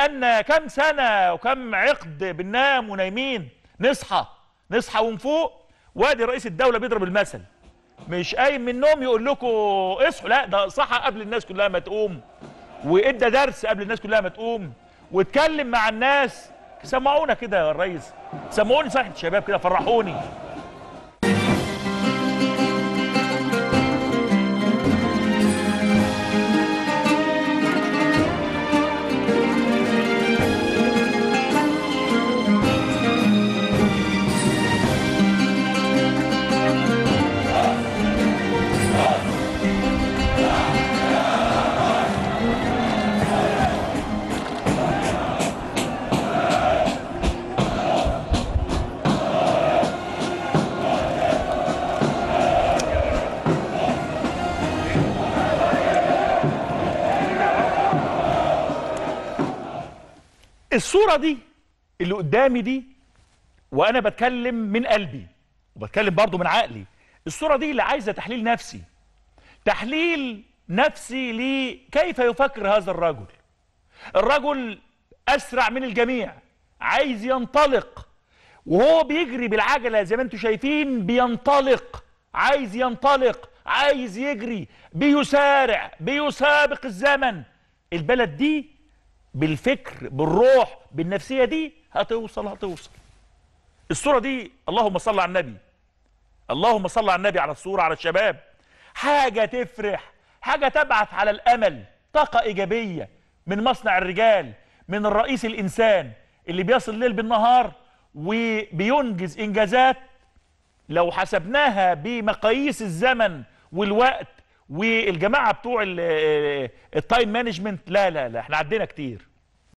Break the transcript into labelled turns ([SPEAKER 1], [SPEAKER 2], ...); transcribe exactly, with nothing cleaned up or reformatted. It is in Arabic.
[SPEAKER 1] بقالنا كام سنة وكم عقد بننام ونايمين، نصحى نصحى ونفوق، وادي رئيس الدولة بيضرب المثل، مش قايم من النوم يقول لكم اصحوا، لا ده صحى قبل الناس كلها ما تقوم، وادى درس قبل الناس كلها ما تقوم، واتكلم مع الناس. سمعونا كده يا ريس، سمعوني صحة الشباب كده، فرحوني. الصورة دي اللي قدامي دي، وأنا بتكلم من قلبي وبتكلم برضو من عقلي، الصورة دي اللي عايزة تحليل نفسي، تحليل نفسي لكيف يفكر هذا الرجل. الرجل أسرع من الجميع، عايز ينطلق، وهو بيجري بالعجلة زي ما انتم شايفين، بينطلق، عايز ينطلق، عايز يجري، بيسارع، بيسابق الزمن. البلد دي بالفكر، بالروح، بالنفسية دي هتوصل هتوصل. الصورة دي اللهم صل على النبي، اللهم صل على النبي، على الصورة، على الشباب، حاجة تفرح، حاجة تبعث على الأمل، طاقة إيجابية من مصنع الرجال، من الرئيس الإنسان اللي بيصل الليل بالنهار وبينجز إنجازات لو حسبناها بمقاييس الزمن والوقت والجماعة بتوع التايم مانجمنت، لا لا لا احنا عدينا كتير.